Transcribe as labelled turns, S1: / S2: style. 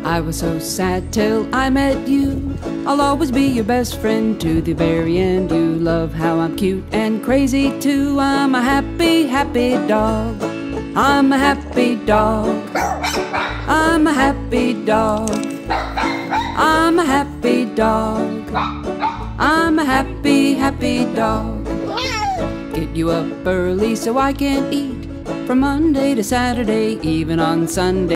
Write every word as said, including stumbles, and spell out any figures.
S1: I was so sad till I met you. I'll always be your best friend to the very end. You love how I'm cute and crazy too. I'm a happy, happy dog. I'm a happy dog. I'm a happy dog. I'm a happy dog. I'm a happy, happy dog. Get you up early so I can eat from Monday to Saturday, even on Sunday.